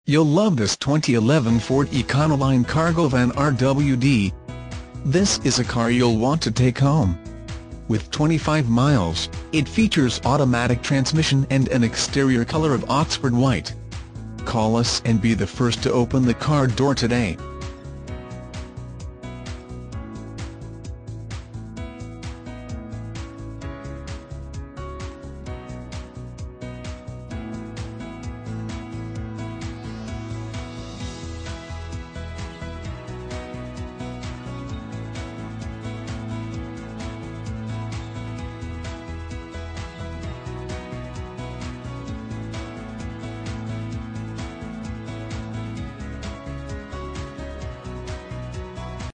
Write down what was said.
You'll love this 2011 Ford Econoline cargo van RWD. This is a car you'll want to take home. With 25 miles, it features automatic transmission and an exterior color of Oxford white. Call us and be the first to open the car door today.